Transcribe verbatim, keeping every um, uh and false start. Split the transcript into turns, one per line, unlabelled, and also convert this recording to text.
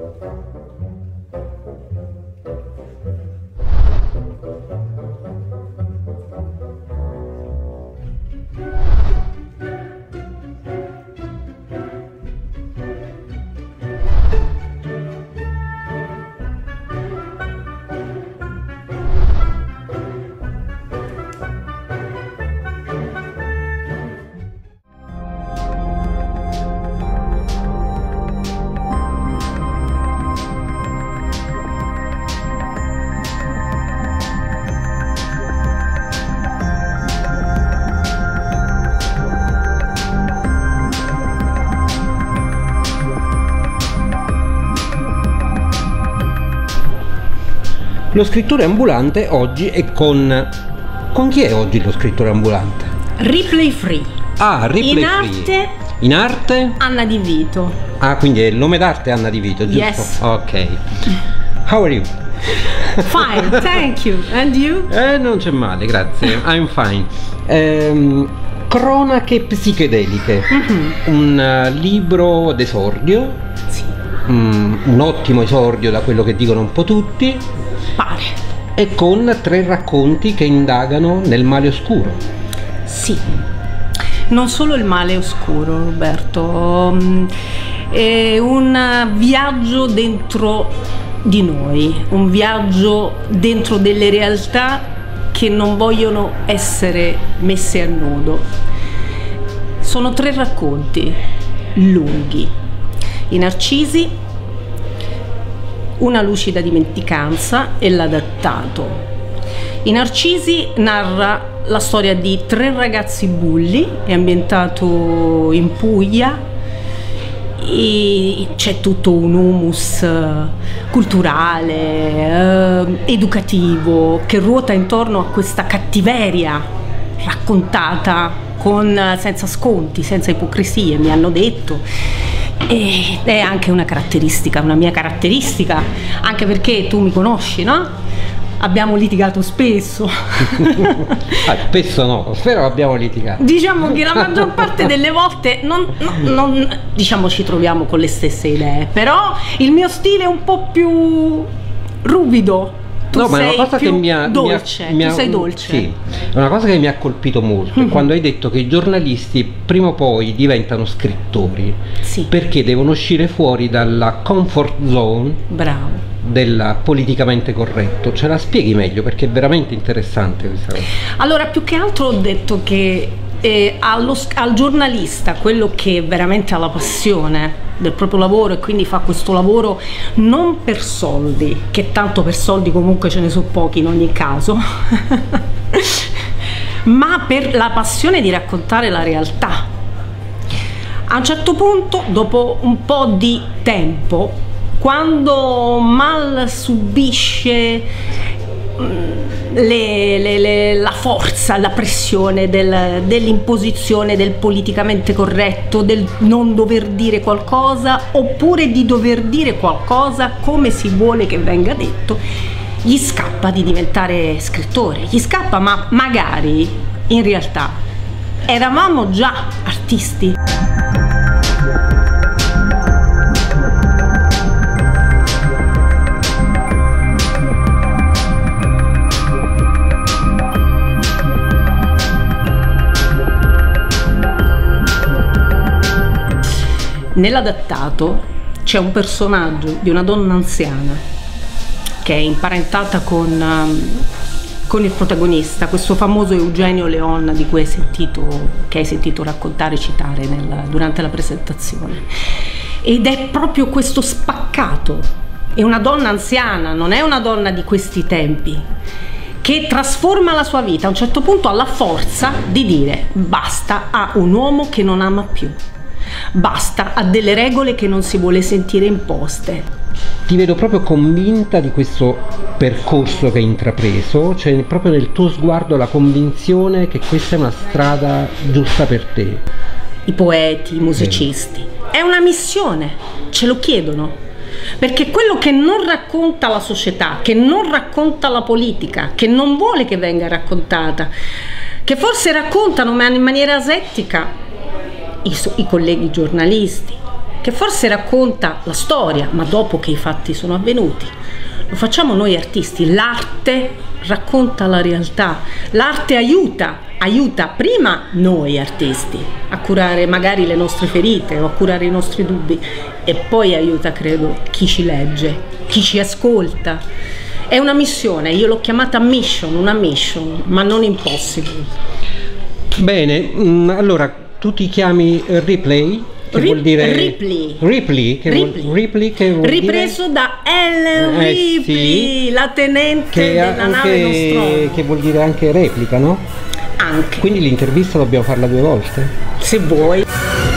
Lo scrittore ambulante oggi è con... Con chi è oggi lo scrittore ambulante?
Replay Free.
Ah, Replay
In
Free.
arte...
In arte?
Anna Di Vito.
Ah, quindi è il nome d'arte Anna Di Vito, giusto?
Yes.
Ok. How are you?
Fine, thank you. And you?
Eh, non c'è male, grazie. I'm fine. Ehm, Cronache psichedeliche. Mm-hmm. Un uh, libro d'esordio.
Sì.
Mm, un ottimo esordio da quello che dicono un po' tutti.
Pare.
E con tre racconti che indagano nel male oscuro.
Sì. Non solo il male oscuro, Roberto. È un viaggio dentro di noi, un viaggio dentro delle realtà che non vogliono essere messe a nudo. Sono tre racconti lunghi. I Narcisi, Una lucida dimenticanza e L'adattato. I Narcisi narra la storia di tre ragazzi bulli, è ambientato in Puglia e c'è tutto un humus culturale, eh, educativo, che ruota intorno a questa cattiveria raccontata con, senza sconti, senza ipocrisie, mi hanno detto. Ed è anche una caratteristica, una mia caratteristica, anche perché tu mi conosci, no? Abbiamo litigato spesso.
Ah, spesso no, però abbiamo litigato.
Diciamo che la maggior parte delle volte non, no, non diciamo ci troviamo con le stesse idee, però il mio stile è un po' più ruvido. Tu
no, ma
sei
è una cosa
più
che mi ha,
dolce,
mi ha,
tu sei dolce.
Sì, è una cosa che mi ha colpito molto, mm-hmm. quando hai detto che i giornalisti prima o poi diventano scrittori,
sì. perché
devono uscire fuori dalla comfort zone.
Bravo.
Del politicamente corretto. Ce la spieghi meglio, perché è veramente interessante questa cosa.
Allora, più che altro ho detto che eh, allo, al giornalista, quello che veramente ha la passione del proprio lavoro e quindi fa questo lavoro non per soldi, che tanto per soldi comunque ce ne sono pochi in ogni caso, ma per la passione di raccontare la realtà. A un certo punto, dopo un po' di tempo, quando mal subisce le, le, le, la forza, la pressione del, dell'imposizione del politicamente corretto, del non dover dire qualcosa oppure di dover dire qualcosa come si vuole che venga detto, gli scappa di diventare scrittore, gli scappa, ma magari in realtà eravamo già artisti. Nell'adattato c'è un personaggio di una donna anziana che è imparentata con, um, con il protagonista, questo famoso Eugenio Leon di cui hai sentito, che hai sentito raccontare e citare nel, durante la presentazione. Ed è proprio questo spaccato, è una donna anziana, non è una donna di questi tempi, che trasforma la sua vita, a un certo punto ha la forza di dire basta a un uomo che non ama più. Basta a delle regole che non si vuole sentire imposte.
Ti vedo proprio convinta di questo percorso che hai intrapreso, c'è proprio nel tuo sguardo la convinzione che questa è una strada giusta per te.
I poeti, i musicisti, è una missione, ce lo chiedono, perché quello che non racconta la società, che non racconta la politica, che non vuole che venga raccontata, che forse raccontano ma in maniera asettica I, I colleghi giornalisti, che forse racconta la storia, ma dopo che i fatti sono avvenuti. Lo facciamo noi artisti, l'arte racconta la realtà, l'arte aiuta, aiuta prima noi artisti a curare magari le nostre ferite o a curare i nostri dubbi, e poi aiuta, credo, chi ci legge, chi ci ascolta. È una missione, io l'ho chiamata mission, una mission, ma non impossible.
Bene, allora tu ti chiami Ripley? Che
Rip,
vuol dire
Ripley.
Ripley, che
Ripley.
Vuol, Ripley che vuol
ripreso
dire...
da Ellen
Eh,
Ripley,
sì.
la tenente
che,
della
anche,
nave Nostromo.
che vuol dire anche replica, no?
Anche,
Quindi l'intervista dobbiamo farla due volte?
se vuoi.